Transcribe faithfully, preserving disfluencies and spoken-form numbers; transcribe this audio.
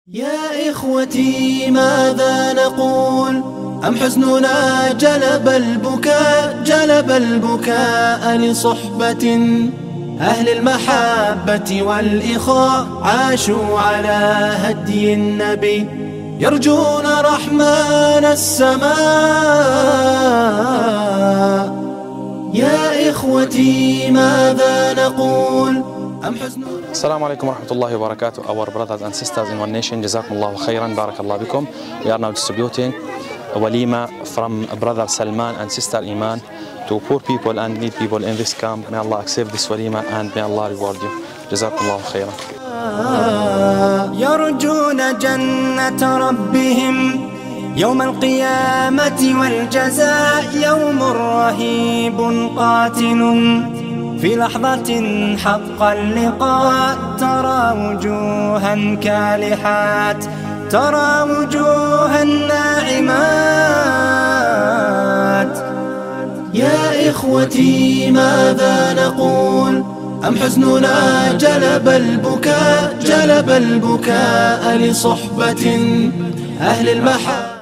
يا إخوتي ماذا نقول؟ أم حزننا جلب البكاء جلب البكاء لصحبة أهل المحبة والإخاء عاشوا على هدي النبي يرجون رحمن السماء. يا إخوتي ماذا نقول؟ أم حزننا. Assalamu alaikum wa rahmatullahi wa barakatuh, our brothers and sisters in one nation. Jazakumullahu khairan, barakallahu bikum. We are now distributing a walima from brother Salman and sister Iman to poor people and needy people in this camp. May Allah accept this walima and may Allah reward you. Jazakumullahu khairan. يرجون جنة ربهم يوم القيامة والجزاء يوم رهيب قاتل في لحظة حق اللقاء ترى وجوها كالحات ترى وجوها ناعمات. يا إخوتي ماذا نقول؟ أم حزننا جلب البكاء جلب البكاء لصحبة أهل المحبة.